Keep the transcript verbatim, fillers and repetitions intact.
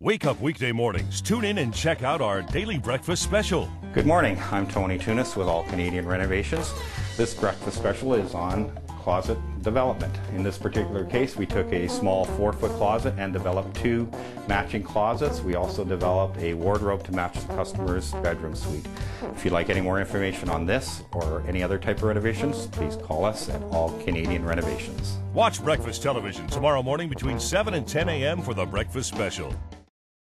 Wake up weekday mornings. Tune in and check out our daily breakfast special. Good morning. I'm Tony Tunis with All Canadian Renovations. This breakfast special is on closet development. In this particular case, we took a small four-foot closet and developed two matching closets. We also developed a wardrobe to match the customer's bedroom suite. If you'd like any more information on this or any other type of renovations, please call us at All Canadian Renovations. Watch Breakfast Television tomorrow morning between seven and ten a m for the breakfast special.